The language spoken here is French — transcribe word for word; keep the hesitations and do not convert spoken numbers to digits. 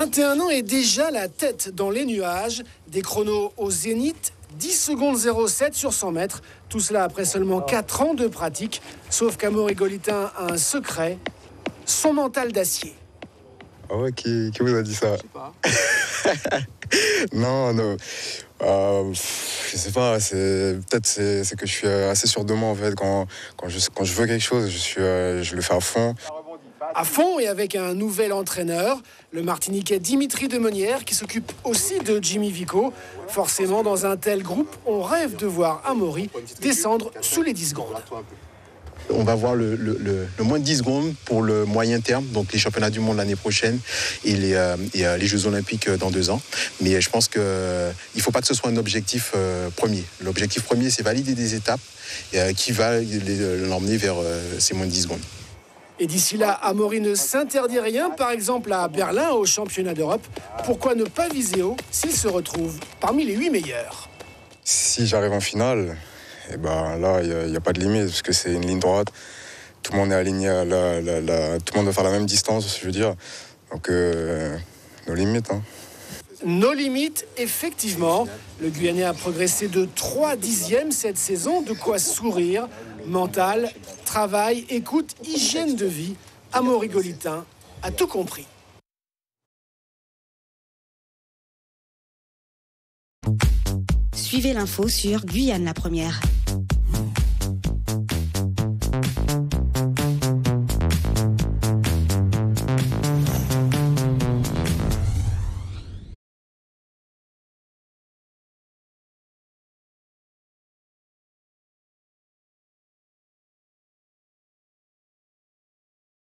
vingt et un ans et déjà la tête dans les nuages, des chronos au zénith, dix secondes zéro sept sur cent mètres. Tout cela après seulement quatre ans de pratique. Sauf qu'Amaury Golitin a un secret, son mental d'acier. Ah ouais, qui, qui vous a dit ça? Je sais pas. Non, non. Euh, je sais pas, c'est, peut-être c'est, c'est que je suis assez sûr de moi en fait. Quand, quand, je, quand je veux quelque chose, je, suis, euh, je le fais à fond. À fond et avec un nouvel entraîneur, le Martiniquais Dimitri Demonière, qui s'occupe aussi de Jimmy Vico. Forcément, dans un tel groupe, on rêve de voir Amaury descendre sous les dix secondes. On va voir le, le, le, le moins de dix secondes pour le moyen terme, donc les championnats du monde l'année prochaine et les, euh, et, euh, les Jeux olympiques dans deux ans. Mais je pense qu'il euh, ne faut pas que ce soit un objectif euh, premier. L'objectif premier, c'est valider des étapes euh, qui va les, l'emmener vers euh, ces moins de dix secondes. Et d'ici là, Amaury ne s'interdit rien, par exemple à Berlin, au championnat d'Europe. Pourquoi ne pas viser haut s'il se retrouve parmi les huit meilleurs? Si j'arrive en finale, et ben là, il n'y a, a pas de limite, parce que c'est une ligne droite. Tout le monde est aligné, à la, la, la, tout le monde va faire la même distance, je veux dire. Donc, euh, nos limites. Hein. Nos limites, effectivement. Le Guyanais a progressé de trois dixièmes cette saison. De quoi sourire. Mental, travail, écoute, hygiène de vie. Amaury Golitin a tout compris. Suivez l'info sur Guyane la Première.